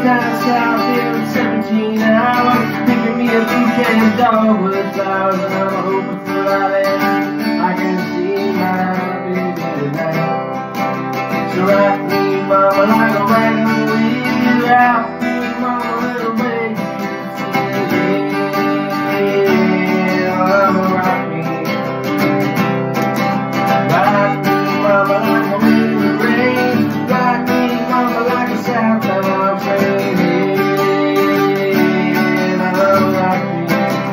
down south in 17 hours, picking me a bouquet of dogwood flowers, and I'm hoping for that I can see my baby tonight. So rock me, mama, like a wagon wheel, rock me, mama, little baby, yeah, mama, rock me. Rock me, mama, like a wind in the rain, rock me, mama, like a southbound train, yeah, mama, rock me.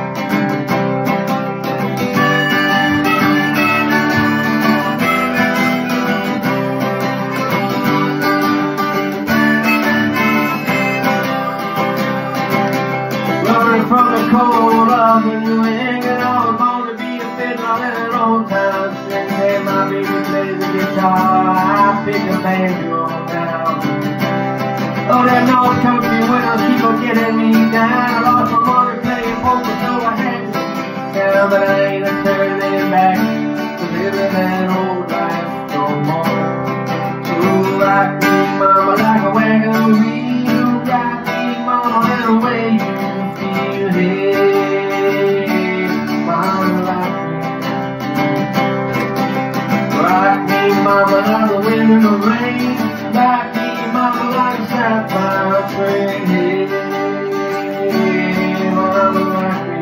From the cold of New England, I was born to be a fiddler in an old time string. Hey, my baby plays the guitar, I pick a banjo down. Oh, that North Country winters keep on getting me down. I lost my money playing poker, so I had to sit down. But I ain't a turning back to living that old life no more. So rock me, mama, like a wagon wheel. Rock me, mama, in a way you feel, hey, mama, rock me, mama, like the wind in the rain, rock me, mama, like a southbound train, hey, mama, rock me.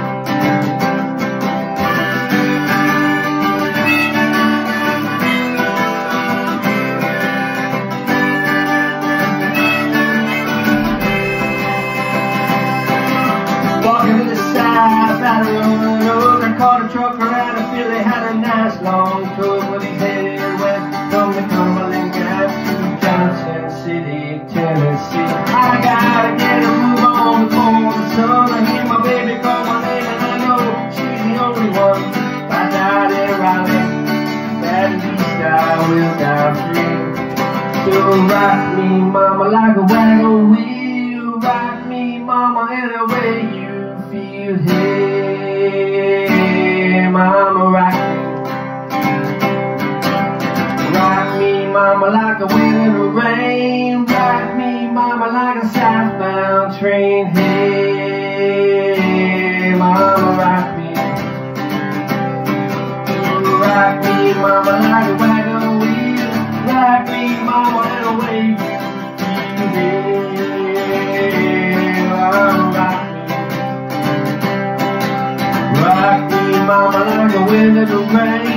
Walking to the side, battle rolling over. I caught a trucker out of Philly, had a nice long tour, but he's headed west from the Cumberland Gap to Johnson City, Tennessee. I gotta get a move on before the sun. I hear my baby call my name, and I know she's the only one. If I died in Raleigh, at least I will die free. So rock me, mama, like a wagon wheel. Rock me, mama, in a way you feel, hey, mama, rock me. Rock me, mama, like a wind in the rain. Rock me, mama, like a southbound train, hey, mama, rock me. Rock me, mama, like a wagon wheel. Rock me, mama, in a way you feel, hey, mama, rock me. Rock me, mama, like a wind in the rain.